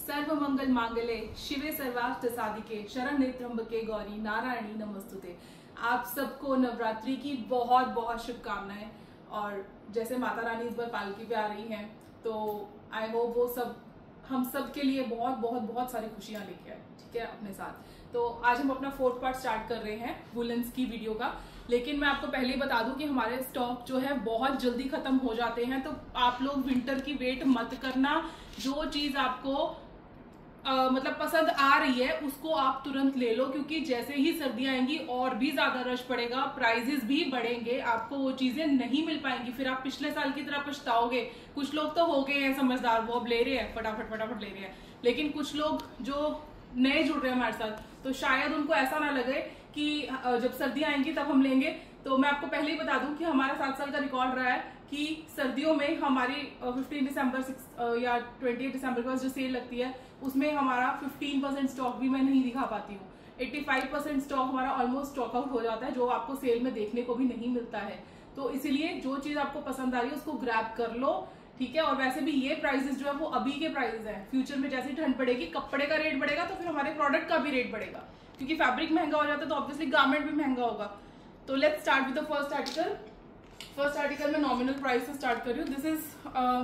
सर्व मंगल मांगल्ये शिवे सर्वार्थ साधिके शरण्ये त्र्यंबके गौरी नारायणी नमस्तुते। आप सबको नवरात्रि की बहुत बहुत शुभकामनाएं। और जैसे माता रानी इस बार पालकी पे आ रही हैं तो आई होप वो सब हम सब के लिए बहुत बहुत बहुत सारी खुशियां लेके आए, ठीक है, अपने साथ। तो आज हम अपना 4th पार्ट स्टार्ट कर रहे हैं वुलन्स की वीडियो का। लेकिन मैं आपको पहले ही बता दूं कि हमारे स्टॉक जो है बहुत जल्दी खत्म हो जाते हैं, तो आप लोग विंटर की वेट मत करना। जो चीज आपको मतलब पसंद आ रही है उसको आप तुरंत ले लो, क्योंकि जैसे ही सर्दियां आएंगी और भी ज्यादा रश पड़ेगा, प्राइजेस भी बढ़ेंगे, आपको वो चीजें नहीं मिल पाएंगी। फिर आप पिछले साल की तरह पछताओगे। कुछ लोग तो हो गए हैं समझदार, वो अब ले रहे हैं, फटाफट फटाफट ले रहे हैं। लेकिन कुछ लोग जो नए जुड़ रहे हैं हमारे साथ, तो शायद उनको ऐसा ना लगे कि जब सर्दियां आएंगी तब हम लेंगे। तो मैं आपको पहले ही बता दूं कि हमारा 7 साल का रिकॉर्ड रहा है कि सर्दियों में हमारी 15 दिसंबर या 28 दिसंबर के पास जो सेल लगती है उसमें हमारा 15% स्टॉक भी मैं नहीं दिखा पाती हूँ। 85% स्टॉक हमारा ऑलमोस्ट स्टॉक आउट हो जाता है, जो आपको सेल में देखने को भी नहीं मिलता है। तो इसीलिए जो चीज आपको पसंद आ रही है उसको ग्रैब कर लो, ठीक है। और वैसे भी ये प्राइसेस जो है वो अभी के प्राइसेस हैं। फ्यूचर में जैसे ठंड पड़ेगी, कपड़े का रेट बढ़ेगा तो फिर हमारे प्रोडक्ट का भी रेट बढ़ेगा, क्योंकि फैब्रिक महंगा हो जाता है तो ऑब्वियसली गारमेंट भी महंगा होगा। तो let's start with the first article. First article में नॉमिनल प्राइस से स्टार्ट कर रही हूँ। This is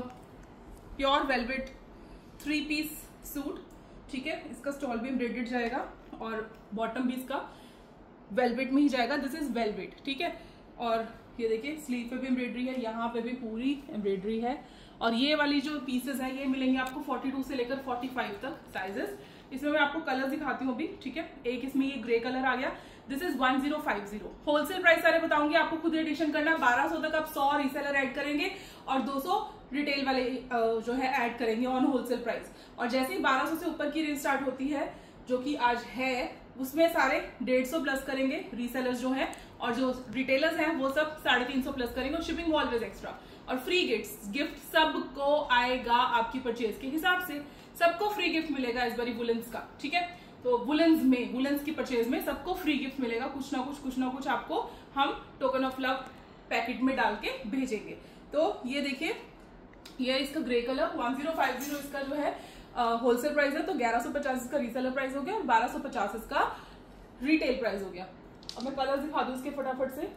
pure velvet 3 piece suit, ठीक है। इसका स्टॉल भी एम्ब्रॉयडर्ड जाएगा और बॉटम भी इसका वेलवेट में ही जाएगा। दिस इज वेलवेट, ठीक है। और ये देखिए स्लीव पे भी एम्ब्रॉयडरी है, यहाँ पे भी पूरी एम्ब्रॉयडरी है। और ये वाली जो पीसेस है ये मिलेंगे आपको 42 से लेकर 45 तक साइजेस। इसमें मैं आपको कलर दिखाती हूँ अभी, ठीक है। एक इसमें ये ग्रे कलर आ गया। This is 1050। होलसेल प्राइस सारे बताऊंगी, आपको खुद एडिशन करना है। 1200 तक आप 100 रीसेलर ऐड करेंगे और 200 रिटेल वाले जो है ऐड करेंगे ऑन होलसेल प्राइस। और जैसे ही 1200 से ऊपर की रेंज स्टार्ट होती है, जो कि आज है, उसमें सारे 150 प्लस करेंगे रीसेलर्स जो है, और जो रिटेलर्स हैं वो सब 350 प्लस करेंगे। और शिपिंग ऑलवेज एक्स्ट्रा और फ्री गिफ्ट सबको आएगा आपकी परचेज के हिसाब से। सबको फ्री गिफ्ट मिलेगा इस बारी वुलन्स का, ठीक है। तो वुलन्स की परचेज में सबको फ्री गिफ्ट मिलेगा, कुछ ना कुछ आपको हम टोकन ऑफ लव पैकेट में डाल के भेजेंगे। तो ये देखिए, ये इसका ग्रे कलर 1050 इसका जो है होलसेल प्राइस है। तो 1150 इसका रीसेलर प्राइस हो गया और 1250 इसका रिटेल प्राइस हो गया। अब मैं कलर दिखा दूं इसके, फटाफट से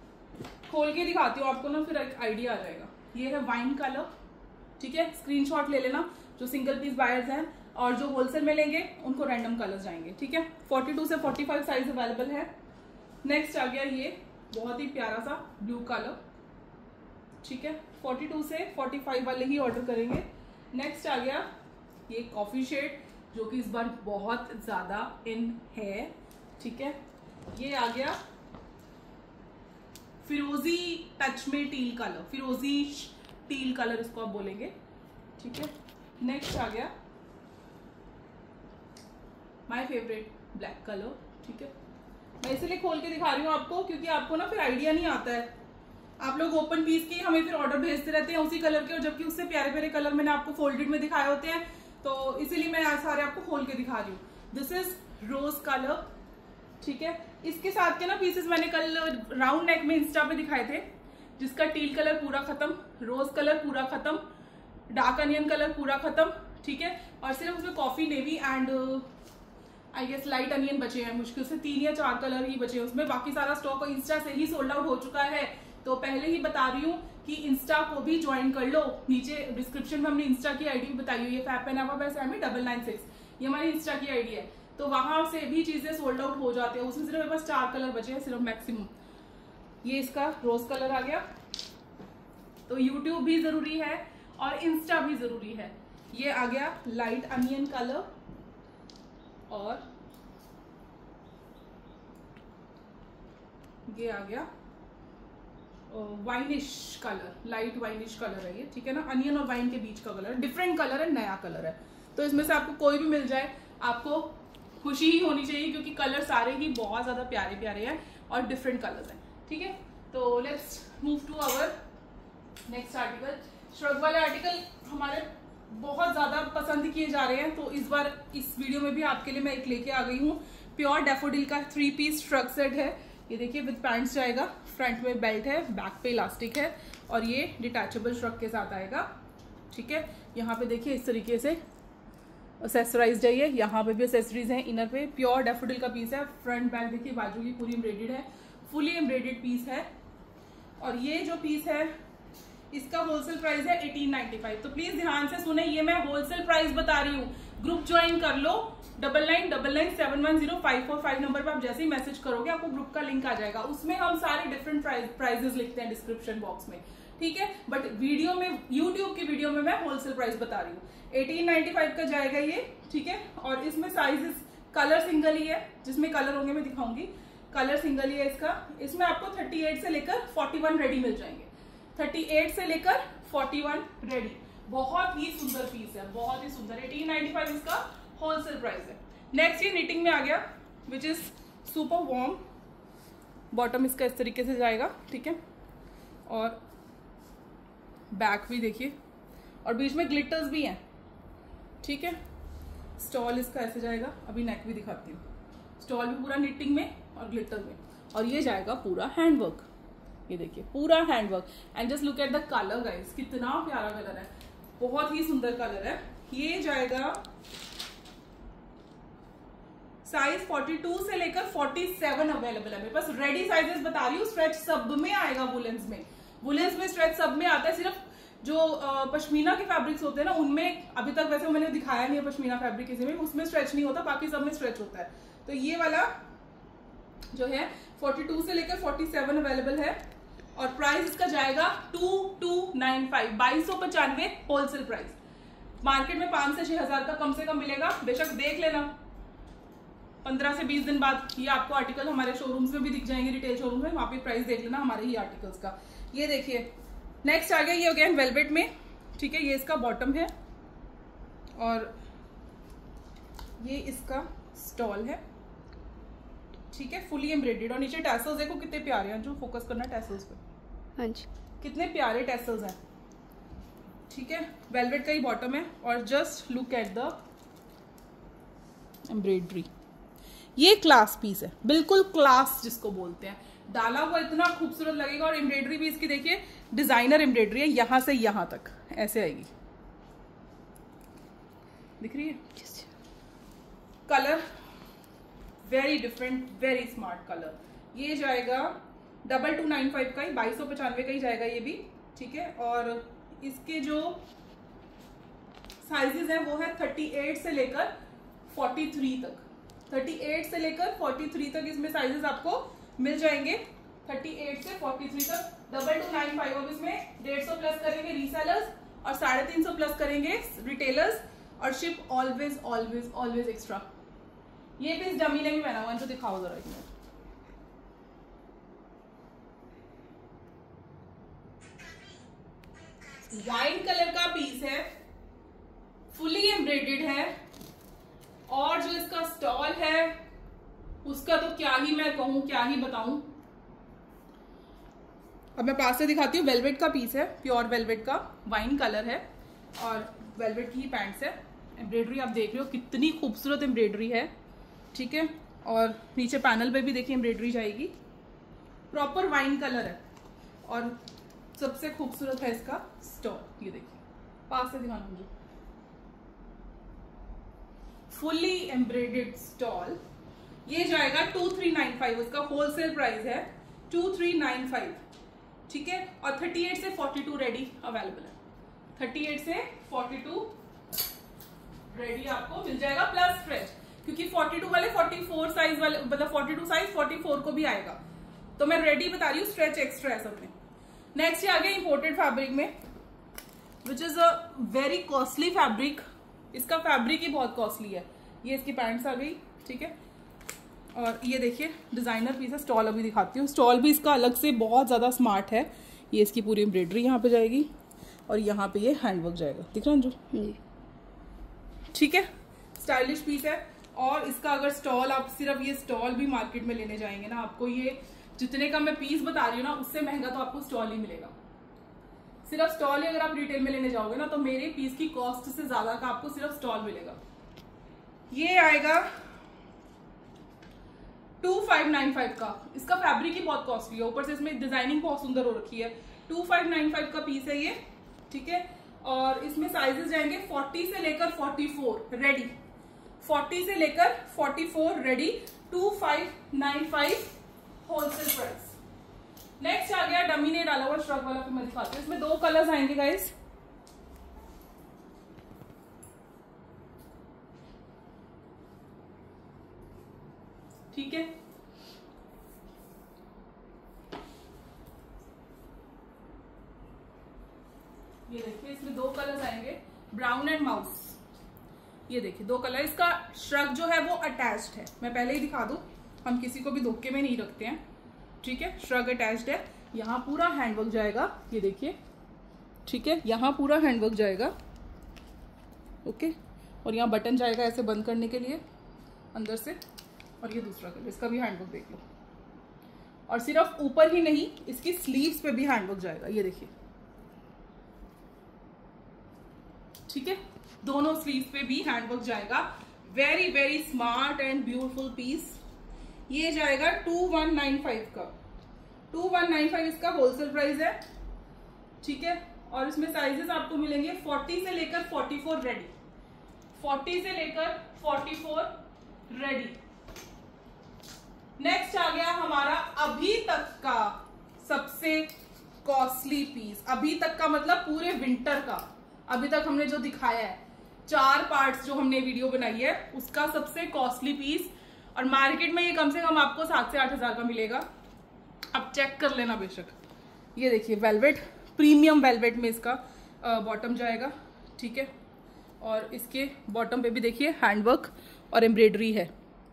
खोल के दिखाती हूँ आपको ना, फिर एक आइडिया आ जाएगा। ये है वाइन कलर, ठीक है। स्क्रीनशॉट ले लेना जो सिंगल पीस बायर्स हैं, और जो होलसेल में लेंगे उनको रैंडम कलर्स जाएंगे, ठीक है। 42 से 45 साइज अवेलेबल है। नेक्स्ट आ गया ये बहुत ही प्यारा सा ब्लू कलर, ठीक है। 42 से 45 वाले ही ऑर्डर करेंगे। नेक्स्ट आ गया ये कॉफी शेड, जो कि इस बार बहुत ज्यादा इन है, ठीक है। ये आ गया फिरोजी टच में टील कलर, फिरोजी टील कलर इसको आप बोलेंगे, ठीक है। नेक्स्ट आ गया माय फेवरेट ब्लैक कलर, ठीक है। मैं इसलिए खोल के दिखा रही हूँ आपको, क्योंकि आपको ना फिर आइडिया नहीं आता है। आप लोग ओपन पीस की हमें फिर ऑर्डर भेजते रहते हैं उसी कलर के, और जबकि उससे प्यारे प्यारे कलर मैंने आपको फोल्डेड में दिखाए होते हैं, तो इसीलिए मैं आज सारे आपको खोल के दिखा रही हूँ। दिस इज रोज कलर, ठीक है। इसके साथ के ना पीसेस मैंने कल राउंड नेक में इंस्टा पे दिखाए थे, जिसका टील कलर पूरा खत्म, रोज कलर पूरा खत्म, डार्क अनियन कलर पूरा खत्म, ठीक है। और सिर्फ उसमें coffee navy and I guess light onion बचे हैं, मुश्किल से 3 या 4 कलर ही बचे हैं उसमें। बाकी सारा स्टॉक इंस्टा से ही सोल्ड आउट हो चुका है। तो पहले ही बता रही हूँ कि इंस्टा को भी ज्वाइन कर लो। नीचे डिस्क्रिप्शन में हमने इंस्टा की आईडी बताई हुई है, fabpanafa@996, ये हमारी इंस्टा की आईडी है। तो वहां से भी चीजें सोल्ड आउट हो जाती है। उसमें सिर्फ मेरे पास 4 कलर बचे हैं सिर्फ मैक्सिमम। ये इसका रोज कलर आ गया। तो यूट्यूब भी जरूरी है और इंस्टा भी जरूरी है। ये आ गया लाइट अनियन कलर, और ये आ गया winish colour, light winish colour है ये, ठीक है ना। अनियन और वाइन के बीच का कलर, डिफरेंट कलर है, नया कलर है। तो इसमें से आपको कोई भी मिल जाए आपको खुशी ही होनी चाहिए, क्योंकि कलर सारे ही बहुत ज्यादा प्यारे प्यारे हैं और डिफरेंट कलर्स हैं, ठीक है। तो let's move to our next article. Shrug वाले आर्टिकल हमारे बहुत ज्यादा पसंद किए जा रहे हैं, तो इस बार इस वीडियो में भी आपके लिए मैं एक लेके आ गई हूँ। प्योर डैफोडिल का 3 पीस श्रग सेट है। ये देखिए विद पैंट्स जाएगा, फ्रंट में बेल्ट है, बैक पे इलास्टिक है, और ये डिटैचेबल श्रग के साथ आएगा, ठीक है। यहाँ पे देखिए इस तरीके से एक्सेसराइज्ड है ये, यहाँ पे भी एक्सेसरीज हैं, इनर पे प्योर डैफोडिल का पीस है। फ्रंट बैक देखिए, बाजू की पूरी एम्ब्रॉयडेड है, फुली एम्ब्रॉयडेड पीस है। और ये जो पीस है इसका होलसेल प्राइस है 1895। तो प्लीज ध्यान से सुने, ये मैं होलसेल प्राइस बता रही हूँ। ग्रुप ज्वाइन कर लो, 9999710545 नंबर पर आप जैसे ही मैसेज करोगे आपको ग्रुप का लिंक आ जाएगा, उसमें हम सारे डिफरेंट प्राइजेस लिखते हैं डिस्क्रिप्शन बॉक्स में, ठीक है। बट वीडियो में, यूट्यूब की वीडियो में मैं होलसेल प्राइस बता रही हूँ। 1895 का जाएगा ये, ठीक है। और इसमें साइजेस, कलर सिंगल ही है, जिसमें कलर होंगे मैं दिखाऊंगी, कलर सिंगल ही है इसका। इसमें आपको 38 से लेकर 41 रेडी मिल जाएंगे, 38 से लेकर 41 रेडी। बहुत ही सुंदर पीस है, बहुत ही सुंदर। 1895 इसका होलसेल प्राइस है। नेक्स्ट ये निटिंग में आ गया, which is super warm. Bottom इसका इस तरीके से जाएगा, ठीक है। और बैक भी देखिए, और बीच में ग्लिटर्स भी हैं, ठीक है। स्टॉल इसका ऐसे जाएगा, अभी नेक भी दिखाती हूँ। स्टॉल भी पूरा निटिंग में और ग्लिटर में, और ये जाएगा पूरा हैंडवर्क, ये देखिए पूरा handwork. And just look at the colour guys, कितना प्यारा कलर है, बहुत ही सुंदर कलर है। ये जाएगा साइज 42 से लेकर 47 अवेलेबल है मेरे पास। रेडी साइजेस बता रही हूँ, स्ट्रेच सब में आएगा। वुलेंस में, वुलेंस में स्ट्रेच सब में आता है। सिर्फ जो पश्मीना के फैब्रिक्स होते हैं ना, उनमें अभी तक वैसे मैंने दिखाया नहीं है पश्मीना फैब्रिक किसी में, उसमें स्ट्रेच नहीं होता, बाकी सब में स्ट्रेच होता है। तो ये वाला जो है 42 से लेकर 47 अवेलेबल है। और प्राइस इसका जाएगा 2295, 2295 होलसेल प्राइस। मार्केट में 5 से 6,000 का कम से कम मिलेगा, बेशक देख लेना। 15 से 20 दिन बाद ये आपको आर्टिकल हमारे शोरूम्स में भी दिख जाएंगे, रिटेल शोरूम में, वहां पे प्राइस देख लेना हमारे ही आर्टिकल्स का। ये देखिए नेक्स्ट आ गया, ये अगेन वेलवेट में, ठीक है। ये इसका बॉटम है और ये इसका स्टॉल है, ठीक है, फुली एम्ब्रॉयडेड। और नीचे टैसल्स देखो कितने प्यारे हैं, जो फोकस करना टैसल्स पे, हाँ जी, कितने प्यारे टैसल्स हैं, ठीक है। वेलवेट का ही बॉटम है। और just look at the embroidery, ये क्लास पीस है, बिल्कुल क्लास जिसको बोलते हैं। डाला हुआ इतना खूबसूरत लगेगा। और एम्ब्रॉयडरी भी इसकी देखिए डिजाइनर एम्ब्रॉयडरी है, यहां से यहां तक ऐसे आएगी, दिख रही है। Colour very different, very smart colour. ये जाएगा 2295 का ही, 2295 का ही जाएगा ये भी, ठीक है। और इसके जो साइजेस हैं वो है 38 से लेकर 43 तक, 38 से लेकर 43 तक इसमें साइजेस आपको मिल जाएंगे। 38 से 43 तक 2295। अब इसमें 150 प्लस करेंगे रीसेलर्स और 350 प्लस करेंगे रिटेलर्स, और ship always always always extra. ये पीस डमी ने भी पहना हुआ है, जो दिखाओ जरा इसमें। वाइन कलर का पीस है, फुली एम्ब्रॉयडेड है। और जो इसका स्टॉल है उसका तो क्या ही मैं कहूं, क्या ही बताऊं। अब मैं पास से दिखाती हूँ। वेलवेट का पीस है, प्योर वेलवेट का, वाइन कलर है और वेलवेट की ही पैंट्स है। एम्ब्रॉयडरी आप देख रहे हो कितनी खूबसूरत एम्ब्रॉयडरी है, ठीक है। और नीचे पैनल पे भी देखिए एम्ब्रॉयडरी जाएगी, प्रॉपर वाइन कलर है। और सबसे खूबसूरत है इसका स्टॉल, ये देखिए पास से दिखाना मुझे, फुली एम्ब्रॉयडेड स्टॉल। ये जाएगा 2395, उसका होलसेल प्राइस है 2395, ठीक है। और 38 से 42 रेडी अवेलेबल है, 38 से 42 रेडी आपको मिल जाएगा प्लस स्ट्रेच, क्योंकि 42 वाले 44 साइज वाले, मतलब 42 साइज 44 को भी आएगा। तो मैं रेडी बता रही हूँ, स्ट्रेच एक्स्ट्रा है सब में। नेक्स्ट ये आ गया इंपोर्टेड फैब्रिक में, which is a very costly fabric. इसका फैब्रिक ही बहुत कॉस्टली है। ये इसकी पैंट्स आ गई, ठीक है। और ये देखिए डिजाइनर पीस है। स्टॉल अभी दिखाती हूँ। स्टॉल भी इसका अलग से बहुत ज्यादा स्मार्ट है। ये इसकी पूरी एम्ब्रॉयडरी यहाँ पे जाएगी और यहाँ पे ये हैंडवर्क जाएगा, दिख रहा है अंजू, ठीक है। स्टाइलिश पीस है। और इसका अगर स्टॉल, आप सिर्फ ये स्टॉल भी मार्केट में लेने जाएंगे ना, आपको ये जितने का मैं पीस बता रही हूँ ना, उससे महंगा तो आपको स्टॉल ही मिलेगा। सिर्फ स्टॉल ही अगर आप रिटेल में लेने जाओगे ना, तो मेरे पीस की कॉस्ट से ज्यादा का आपको सिर्फ स्टॉल मिलेगा। ये आएगा 2595 का। इसका फैब्रिक ही बहुत कॉस्टली है, ऊपर से इसमें डिजाइनिंग बहुत सुंदर हो रखी है। 2595 का पीस है ये, ठीक है। और इसमें साइजेस जाएंगे 40 से लेकर 44 रेडी, 40 से लेकर 44 रेडी, 2595 होलसेल प्राइस। नेक्स्ट आ गया डमी ने डाला हुआ श्रग वाला, फिर मैं दिखाती हूँ। इसमें 2 कलर्स आएंगे गाइस, ठीक है। ये देखिए इसमें 2 कलर्स आएंगे, ब्राउन एंड माउस। ये देखिए 2 कलर। इसका श्रग जो है वो अटैच्ड है, मैं पहले ही दिखा दूं, हम किसी को भी धोखे में नहीं रखते हैं, ठीक है। श्रग अटैच्ड है, यहाँ पूरा हैंडवर्क जाएगा, ये देखिए, ठीक है। यहाँ पूरा हैंडवर्क जाएगा, ओके। और यहाँ बटन जाएगा ऐसे बंद करने के लिए अंदर से। और ये दूसरा कलर, इसका भी हैंडवर्क देख लो। और सिर्फ ऊपर ही नहीं, इसकी स्लीव्स पे भी हैंडवर्क जाएगा, ये देखिए, ठीक है। दोनों स्लीव्स पे भी हैंडवर्क जाएगा। Very very smart and beautiful piece. ये जाएगा 2195 का, 2195 इसका होलसेल प्राइस है, ठीक है। और इसमें साइजेस आपको मिलेंगे 40 से लेकर 44 रेडी, 40 से लेकर 44 रेडी। नेक्स्ट आ गया हमारा अभी तक का सबसे कॉस्टली पीस, अभी तक का मतलब पूरे विंटर का, अभी तक हमने जो दिखाया है 4 पार्ट्स जो हमने वीडियो बनाई है उसका सबसे कॉस्टली पीस। और मार्केट में ये कम से कम आपको 7 से 8 हजार का मिलेगा, आप चेक कर लेना बेशक। ये देखिए वेलवेट, प्रीमियम वेलवेट में इसका बॉटम जाएगा, ठीक है। और इसके बॉटम पे भी देखिए हैंडवर्क और एम्ब्रॉयडरी है,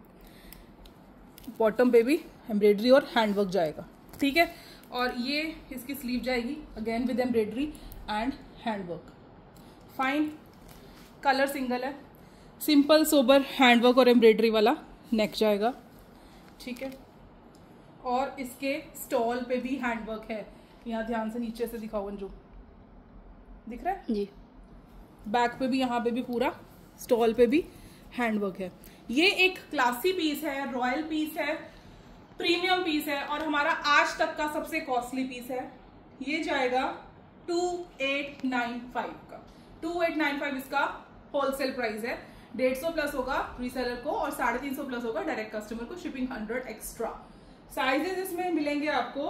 बॉटम पे भी एम्ब्रॉयडरी और हैंडवर्क जाएगा, ठीक है। और ये इसकी स्लीव जाएगी again with embroidery and handwork. Fine, colour single है, सिंपल सोबर हैंडवर्क और एम्ब्रॉयडरी वाला नेक जाएगा, ठीक है। और इसके स्टॉल पे भी हैंडवर्क है, यहाँ ध्यान से नीचे से दिखाओ अंजू, दिख रहा है जी। बैक पे भी, यहाँ पे भी पूरा स्टॉल पे भी हैंडवर्क है। ये एक क्लासी पीस है, रॉयल पीस है, प्रीमियम पीस है और हमारा आज तक का सबसे कॉस्टली पीस है। ये जाएगा 2895 का, 2895 इसका होलसेल प्राइस है। 150 प्लस होगा रीसेलर को और 350 प्लस होगा डायरेक्ट कस्टमर को, शिपिंग 100 एक्स्ट्रा। साइजेस इसमें मिलेंगे आपको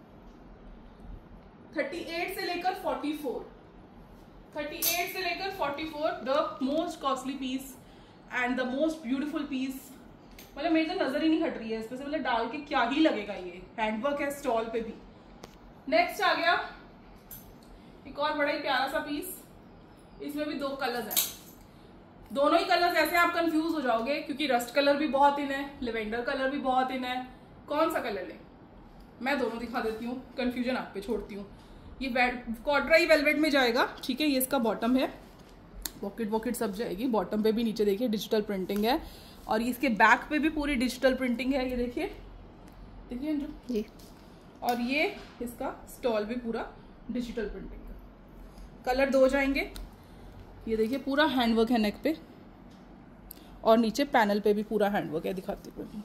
38 से लेकर 44, 38 से लेकर 44, the most costly piece and the most beautiful piece. मतलब मेरी तो नजर ही नहीं हट रही है इस पे से, मतलब डाल के क्या ही लगेगा। ये हैंडवर्क है स्टॉल पे भी। नेक्स्ट आ गया एक और बड़ा ही प्यारा सा पीस, इसमें भी 2 कलर्स हैं। दोनों ही कलर्स ऐसे आप कंफ्यूज हो जाओगे क्योंकि रस्ट कलर भी बहुत इन है, लेवेंडर कलर भी बहुत इन है, कौन सा कलर लें? मैं दोनों दिखा देती हूँ, कंफ्यूजन आप पे छोड़ती हूँ। ये कॉटराई वेलवेट में जाएगा, ठीक है। ये इसका बॉटम है, पॉकेट वॉकेट सब जाएगी। बॉटम पे भी नीचे देखिए डिजिटल प्रिंटिंग है और इसके बैक पे भी पूरी डिजिटल प्रिंटिंग है, ये देखिए, देखिए अंजू जी। और ये इसका स्टॉल भी पूरा डिजिटल प्रिंटिंग का। कलर 2 जाएंगे। ये देखिए पूरा हैंडवर्क है नेक पे और नीचे पैनल पे भी पूरा हैंडवर्क है, दिखाती हूँ।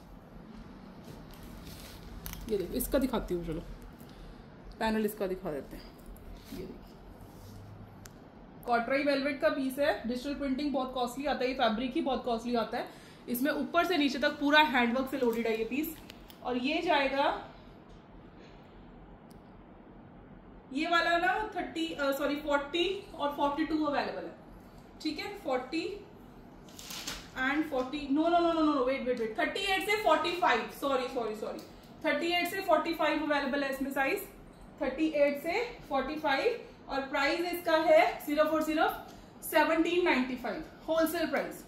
ये देखिए इसका दिखाती हूँ, चलो पैनल इसका दिखा देते हैं। ये देखिए कॉटराई वेलवेट का पीस है, डिजिटल प्रिंटिंग बहुत कॉस्टली आता है, ये फैब्रिक ही बहुत कॉस्टली आता है। इसमें ऊपर से नीचे तक पूरा हैंडवर्क से लोडेड है ये पीस। और ये जाएगा, ये वाला ना 40 और 42 अवेलेबल है, ठीक है। 40 एंड 40, नो वेट 38 से 45, सॉरी 38 से 45 अवेलेबल है इसमें साइज, 38 से 45। और प्राइस इसका है सिर्फ और सिर्फ 1795, होलसेल प्राइस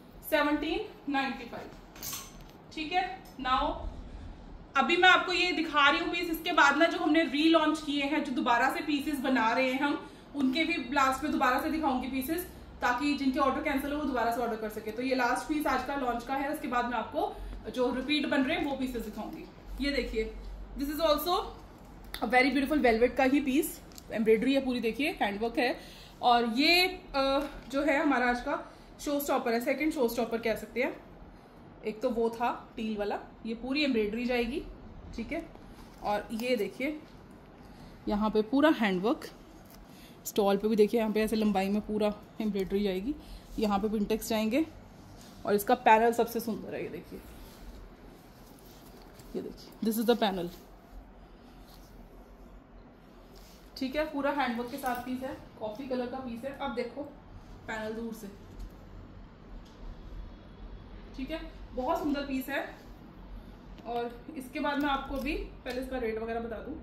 1795, ठीक है। नाउ अभी मैं आपको ये दिखा रही हूँ पीस, इसके बाद ना जो हमने रीलॉन्च किए हैं, जो दोबारा से पीसेस बना रहे हैं हम, उनके भी लास्ट में दोबारा से दिखाऊंगी पीसेस, ताकि जिनके ऑर्डर कैंसिल हो वो दोबारा से ऑर्डर कर सके। तो ये लास्ट पीस आज का लॉन्च का है, उसके बाद मैं आपको जो रिपीट बन रहे हैं वो पीसेस दिखाऊंगी। ये देखिए, this is also a very beautiful velvet का ही पीस, एम्ब्रॉयडरी है पूरी, देखिए हैंडवर्क है। और ये जो है हमारा आज का शो स्टॉपर है, सेकंड शो स्टॉपर कह सकते हैं। एक तो वो था टील वाला, ये पूरी एम्ब्रॉयडरी जाएगी, ठीक है। और ये देखिए यहाँ पे पूरा हैंडवर्क, स्टॉल पे भी देखिए यहाँ पे ऐसे लंबाई में पूरा एम्ब्रॉयडरी जाएगी, यहाँ पे पिंटेक्स जाएंगे और इसका पैनल सबसे सुंदर है। ये देखिए दिस इज द पैनल, ठीक है, पूरा हैंडवर्क के साथ पीस है, कॉफी कलर का पीस है। अब देखो पैनल दूर से, ठीक है, बहुत सुंदर पीस है। और इसके बाद मैं आपको भी पहले इसका रेट वगैरह बता दूं,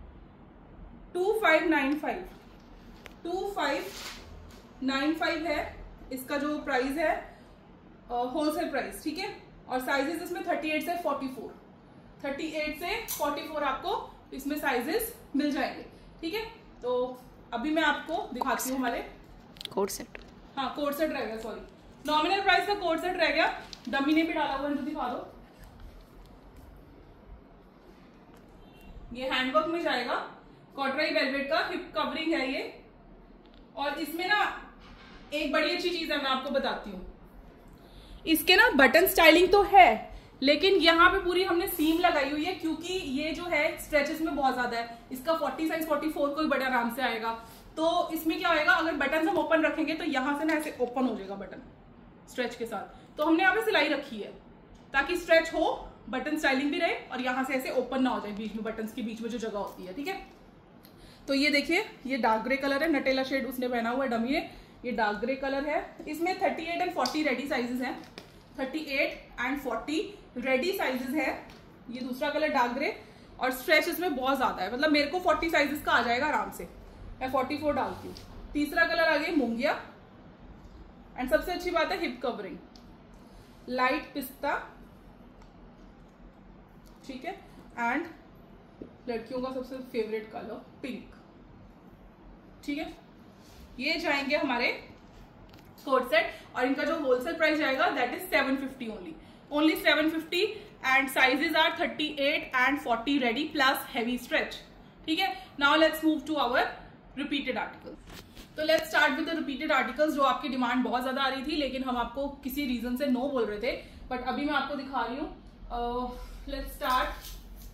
2595 है इसका जो प्राइस है, होलसेल प्राइस, ठीक है। और साइजेस इसमें 38 से 44 आपको इसमें साइजेस मिल जाएंगे, ठीक है। तो अभी मैं आपको दिखाती हूँ हमारे कोट सेट। हाँ कोट सेट रह गया, सॉरी, नॉमिनल प्राइस का कोट सेट रह गया, डमी ने भी डाला हुआ है, जो दिखा दो। ये हैंडवर्क में जाएगा, कॉटराई वेलवेट का हिप कवरिंग है ये। और इसमें ना एक बड़ी अच्छी चीज है, मैं आपको बताती हूँ, इसके ना बटन स्टाइलिंग तो है, लेकिन यहाँ पे पूरी हमने सीम लगाई हुई है, क्योंकि ये जो है स्ट्रेचेस में बहुत ज्यादा है। इसका 40 साइज 44 कोई बड़े आराम से आएगा। तो इसमें क्या होगा, अगर बटन हम ओपन रखेंगे तो यहाँ से ना ऐसे ओपन हो जाएगा बटन स्ट्रेच के साथ। तो हमने यहाँ पे सिलाई रखी है ताकि स्ट्रेच हो, बटन स्टाइलिंग भी रहे और यहाँ से ऐसे ओपन ना हो जाए बीच में, बटन के बीच में जो जगह होती है, ठीक है। तो ये देखिए, ये डार्क ग्रे कलर है, नटेला शेड उसने पहना हुआ है डमी ने, ये डार्क ग्रे कलर है। इसमें 38 एंड 40 रेडी साइजेस हैं, 38 एंड 40 रेडी साइजेस है। ये दूसरा कलर डार्क ग्रे, और स्ट्रेच इसमें बहुत ज्यादा है, मतलब मेरे को 40 साइजेस का आ जाएगा आराम से, मैं 44 डालती हूँ। तीसरा कलर आ गया मूंगिया, एंड सबसे अच्छी बात है हिप कवरिंग, लाइट पिस्ता, ठीक है, एंड लड़कियों का सबसे फेवरेट कलर पिंक, ठीक है। ये जाएंगे हमारे कोट सेट, और इनका जो होलसेल प्राइस जाएगा that is 750 only 750, and sizes are 38 and 40 ready plus heavy stretch, ठीक है। Now let's move to our repeated articles. तो let's start with the repeated articles, जो आपकी डिमांड बहुत ज्यादा आ रही थी, लेकिन हम आपको किसी रीजन से नो बोल रहे थे, बट अभी मैं आपको दिखा रही हूँ। लेट्स स्टार्ट,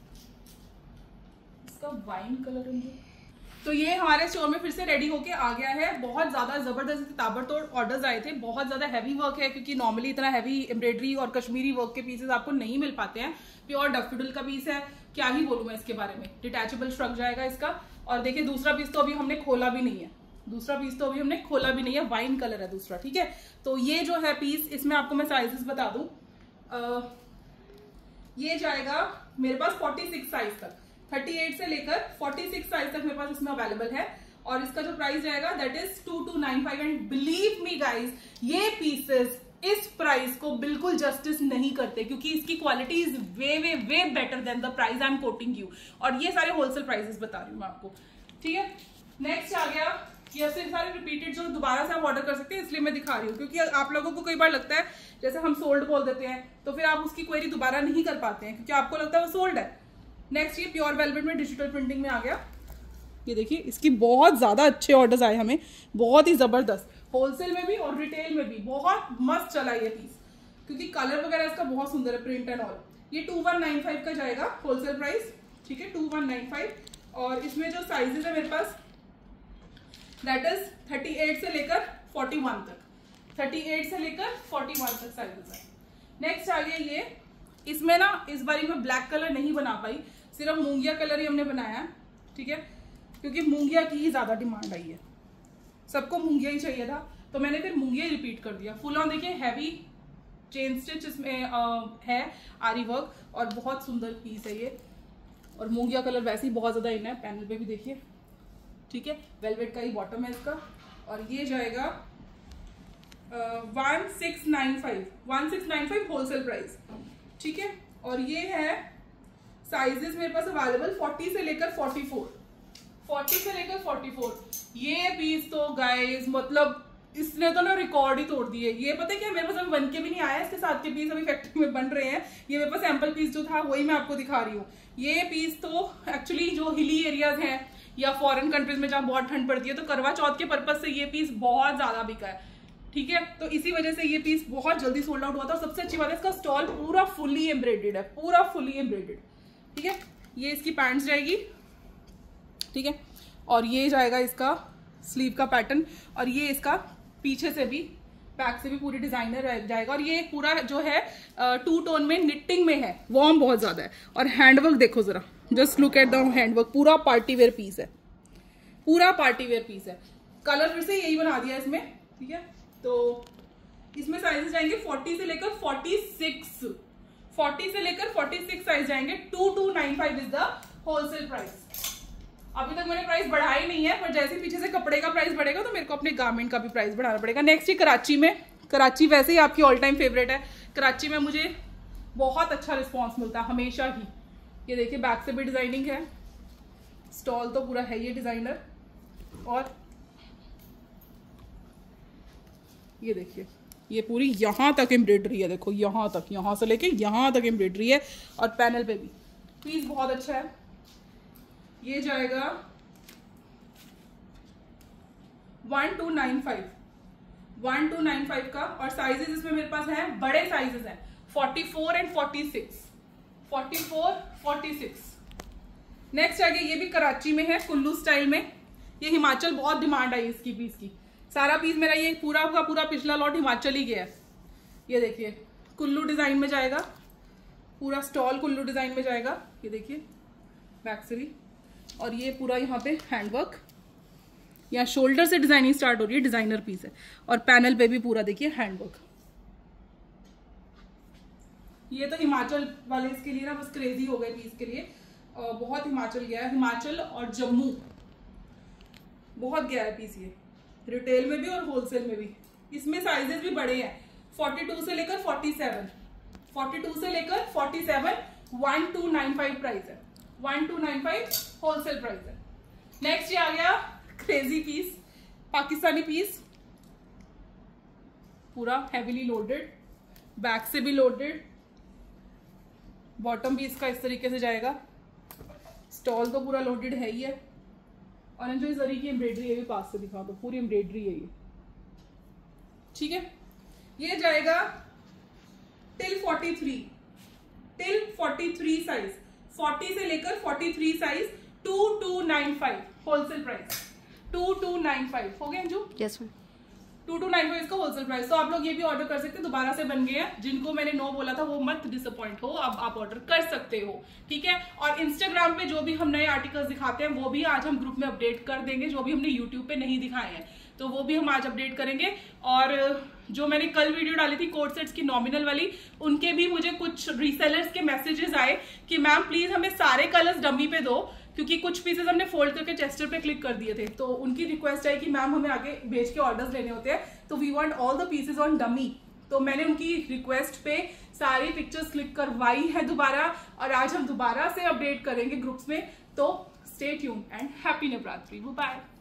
इसका वाइन कलर है। तो ये हमारे स्टोर में फिर से रेडी होके आ गया है। बहुत ज्यादा जबरदस्त ताबड़तोड़ ऑर्डर्स आए थे, बहुत ज्यादा हैवी वर्क है, क्योंकि नॉर्मली इतना हैवी एम्ब्रॉयडरी और कश्मीरी वर्क के पीसेस आपको नहीं मिल पाते हैं। प्योर डफिडल का पीस है, क्या ही बोलूं मैं इसके बारे में, डिटैचेबल श्रग जाएगा इसका। और देखिए दूसरा पीस तो अभी हमने खोला भी नहीं है, वाइन कलर है दूसरा, ठीक है। तो ये जो है पीस, इसमें आपको मैं साइजेस बता दूं, ये जाएगा मेरे पास 46 साइज तक, 38 से लेकर 46 साइज तक मेरे पास इसमें अवेलेबल है। और इसका जो प्राइस जाएगा that is 2295, and believe me guys, ये पीसेस इस प्राइस को बिल्कुल जस्टिस नहीं करते, क्योंकि इसकी quality is way way way better than the price I am quoting you. और ये सारे होलसेल प्राइसेस बता रही हूँ मैं आपको, ठीक है। नेक्स्ट आ गया, ये सारे रिपीटेड जो दोबारा से आप ऑर्डर कर सकते हैं, इसलिए मैं दिखा रही हूँ, क्योंकि आप लोगों को कई बार लगता है जैसे हम सोल्ड बोल देते हैं, तो फिर आप उसकी क्वेरी दोबारा नहीं कर पाते हैं, क्योंकि आपको लगता है वो सोल्ड है। नेक्स्ट ये प्योर वेलवेट में डिजिटल प्रिंटिंग में आ गया। ये देखिए, इसकी बहुत ज्यादा अच्छे ऑर्डर्स आए हमें, बहुत ही जबरदस्त, होलसेल में भी और रिटेल में भी बहुत मस्त चला ये पीस, क्योंकि कलर वगैरह इसका बहुत सुंदर है, प्रिंट एंड ऑल। ये 2195 का जाएगा होलसेल प्राइस, ठीक है, 2195। और इसमें जो साइजेस है मेरे पास दैट इज 38 से लेकर 41 तक, 38 से लेकर 41 तक साइजेस है। नेक्स्ट आ गया ये, इसमें ना इस बारी मैं ब्लैक कलर नहीं बना पाई, सिर्फ मूंगिया कलर ही हमने बनाया, ठीक है, क्योंकि मूंगिया की ही ज्यादा डिमांड आई है, सबको मूंगिया ही चाहिए था, तो मैंने फिर मूंगिया ही रिपीट कर दिया। फुल ऑन देखिए हैवी चेन स्टिच इसमें है, आरी वर्क, और बहुत सुंदर पीस है ये। और मूंगिया कलर वैसे ही बहुत ज्यादा इन है, पैनल पे भी देखिए, ठीक है, वेलवेट का ही बॉटम है इसका। और ये जाएगा 1695 होलसेल प्राइस, ठीक है। और ये है साइजेस मेरे पास अवेलेबल 40 से लेकर 44। ये पीस तो गाइस मतलब इसने तो ना रिकॉर्ड ही तोड़ दिए। ये पता है क्या, मेरे पास अभी बन के भी नहीं आया, इसके साथ के पीस अभी फैक्ट्री में बन रहे हैं। ये मेरे पास सैंपल पीस जो था वही मैं आपको दिखा रही हूँ। ये पीस तो एक्चुअली जो हिली एरियाज हैं या फॉरेन कंट्रीज में जहाँ बहुत ठंड पड़ती है, तो करवा चौथ के पर्पज से ये पीस बहुत ज्यादा बिका है, ठीक है। तो इसी वजह से ये पीस बहुत जल्दी सोल्ड आउट हुआ था। और सबसे अच्छी बात है इसका स्टॉल पूरा फुली एम्ब्रॉयडर्ड है, पूरा फुली एम्ब्रॉयडर्ड, ठीक है। ये इसकी पैंट्स जाएगी, ठीक है। और ये जाएगा इसका स्लीव का पैटर्न, और ये इसका पीछे से भी बैक से भी पूरी डिजाइनर रह जाएगा। और ये पूरा जो है 2 टोन में निटिंग में है, वार्म बहुत ज्यादा है। और हैंडवर्क देखो जरा, just look at the handwork, पूरा पार्टी वेयर पीस है, पूरा पार्टी वेयर पीस है। कलर फिर से यही बना दिया इसमें, ठीक है। तो इसमें साइजेस जाएंगे 40 से लेकर 46, 40 से लेकर 46 साइज जाएंगे। 2295 इज द होलसेल प्राइस। अभी तक मैंने प्राइस बढ़ाई नहीं है, पर जैसे पीछे से कपड़े का प्राइस बढ़ेगा तो मेरे को अपने गारमेंट का भी प्राइस बढ़ाना पड़ेगा। नेक्स्ट ये कराची में, कराची वैसे ही आपकी ऑल टाइम फेवरेट है। कराची में मुझे बहुत अच्छा रिस्पॉन्स मिलता है हमेशा ही। ये देखिए बैक से भी डिजाइनिंग है, स्टॉल तो पूरा है ये डिजाइनर, और ये देखिए ये पूरी यहां तक एम्ब्रॉयडरी है, देखो यहां तक, यहां से लेके यहां तक एम्ब्रॉयडरी है, और पैनल पे भी पीस बहुत अच्छा है। ये जाएगा 1295, 1295 का। और साइजेस इसमें मेरे पास हैं, बड़े साइजेस हैं 44 एंड 46, 44, 46। नेक्स्ट आ गया, ये भी कराची में है, कुल्लू स्टाइल में। ये हिमाचल बहुत डिमांड आई इसकी पीस की। सारा पीस मेरा ये पूरा का पूरा पिछला लॉट हिमाचल ही गया है। ये देखिए कुल्लू डिजाइन में जाएगा, पूरा स्टॉल कुल्लू डिजाइन में जाएगा। ये देखिए बैक से भी, और ये पूरा यहाँ पे हैंडवर्क, यहाँ शोल्डर से डिजाइनिंग स्टार्ट हो रही है, डिजाइनर पीस है। और पैनल पे भी पूरा देखिए हैंडवर्क। ये तो हिमाचल वाले इसके लिए ना बस क्रेजी हो गए पीस के लिए, बहुत हिमाचल गया है, हिमाचल और जम्मू बहुत गया है पीस, ये रिटेल में भी और होलसेल में भी। इसमें साइजेस भी बड़े हैं, 42 से लेकर 47, 42 से लेकर 47, 1295 प्राइस है, 1295 होलसेल प्राइस है। नेक्स्ट ये आ गया क्रेजी पीस, पाकिस्तानी पीस, पूरा हैवीली लोडेड, बैक से भी लोडेड, बॉटम भी इसका इस तरीके से जाएगा, स्टॉल तो पूरा लोडेड है ही है। और जो इस तरीके की एम्ब्रॉयडरी है, भी पास से दिखा दो, पूरी एम्ब्रॉयडरी है ये, ठीक है। ये जाएगा टिल 43, टिल 43 साइज, 40 से लेकर 43 साइज, 2295 होलसेल प्राइस, 2295 हो गए अंजू? यस मैम, 2295 इसका होलसेल प्राइस। तो आप लोग ये भी ऑर्डर कर सकते हैं, दोबारा से बन गए हैं। जिनको मैंने नो बोला था वो मत डिसअपॉइंट हो, अब आप ऑर्डर कर सकते हो, ठीक है। और इंस्टाग्राम पे जो भी हम नए आर्टिकल्स दिखाते हैं वो भी आज हम ग्रुप में अपडेट कर देंगे, जो भी हमने यूट्यूब पे नहीं दिखाए हैं तो वो भी हम आज अपडेट करेंगे। और जो मैंने कल वीडियो डाली थी कोट सेट्स की नॉमिनल वाली, उनके भी मुझे कुछ रीसेलर्स के मैसेजेस आए कि मैम प्लीज हमें सारे कलर्स डमी पे दो, क्योंकि कुछ पीसेस हमने फोल्ड करके चेस्टर पे क्लिक कर दिए थे। तो उनकी रिक्वेस्ट आई कि मैम हमें आगे भेज के ऑर्डर्स लेने होते हैं, तो we want all the pieces on dummy. तो मैंने उनकी रिक्वेस्ट पे सारी पिक्चर्स क्लिक करवाई है दोबारा, और आज हम दोबारा से अपडेट करेंगे ग्रुप्स में। तो stay tuned and happy Navratri, bye.